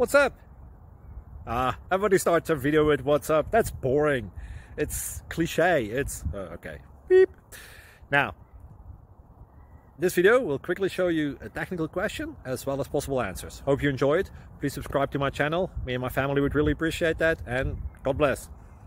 What's up? Everybody starts a video with what's up. That's boring. It's cliche. It's okay. Beep. Now, this video will quickly show you a technical question as well as possible answers. Hope you enjoy it. Please subscribe to my channel. Me and my family would really appreciate that, and God bless.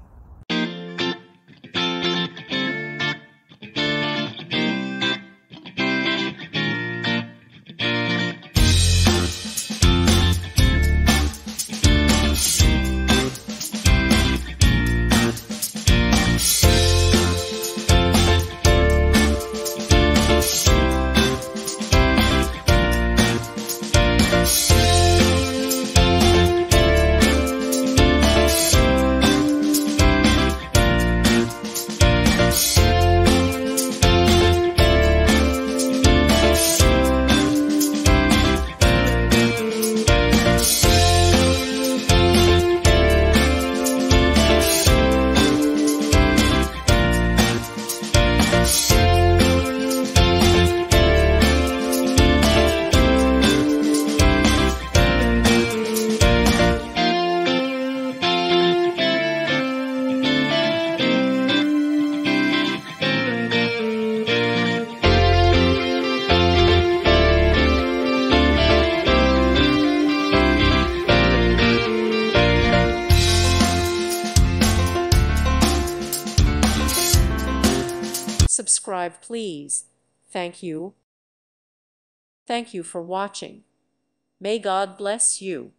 Subscribe, please. Thank you. Thank you for watching. May God bless you.